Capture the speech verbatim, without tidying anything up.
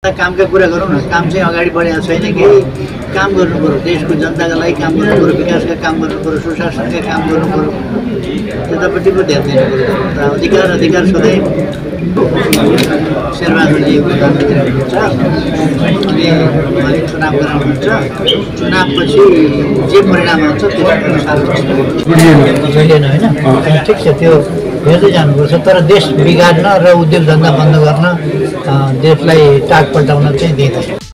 कामका कुरा गरौँ न। काम चाहिँ अगाडि बढेको छैन। केही काम गर्नु पर्यो, देशको जनताका लागि काम गर्नु पर्यो, विकासका काम गर्नु पर्यो, सुशासनका काम गर्नु पर्यो, त्यतापट्टि पो ध्यान दिनु पर्यो। र अधिकार अधिकार सधैँ शेरबहादुरजी प्रधानमन्त्री हुनुहुन्छ अनि चुनाव गराउनुहुन्छ। चुनावपछि जे परिणाम आउँछ त्यसअनुसार बुझिएन होइन। ठिक छ, त्यो हेर्दै जानुपर्छ। तर देश बिगार्न र उद्योग धन्दा बन्द गर्न, देशलाई टाक पल्टाउन चाहिँ दिँदैन।